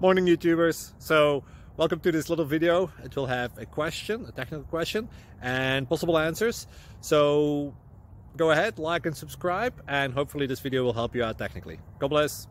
morning, YouTubers. So welcome to this little video. It will have a question, a technical question, and possible answers. So go ahead, like and subscribe, and hopefully this video will help you out technically. God bless.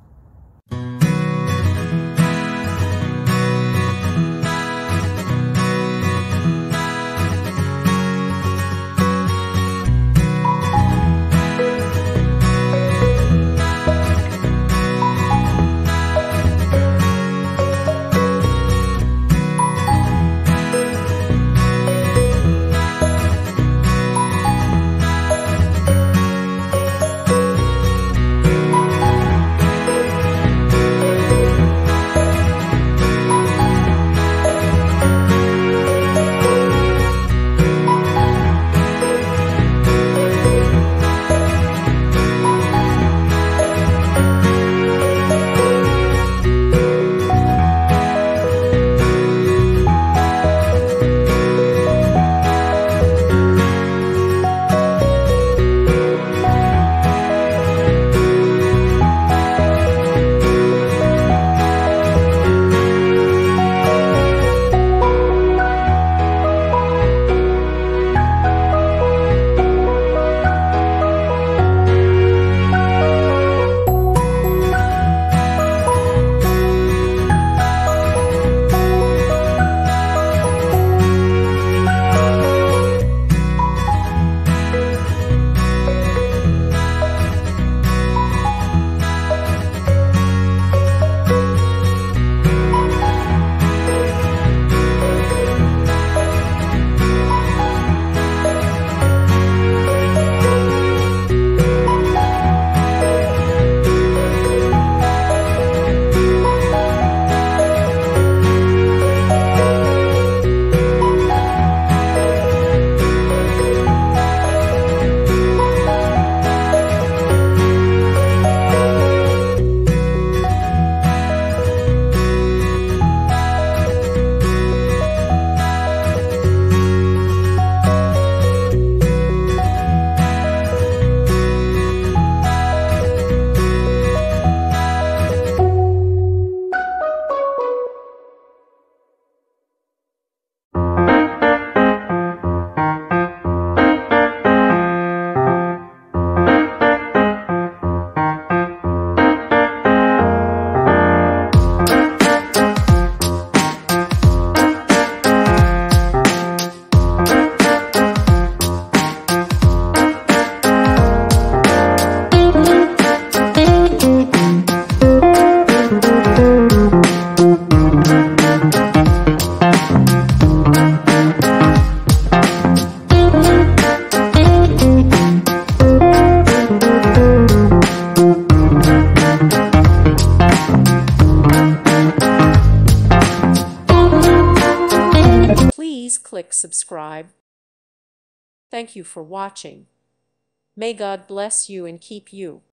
Please click subscribe. Thank you for watching. May God bless you and keep you.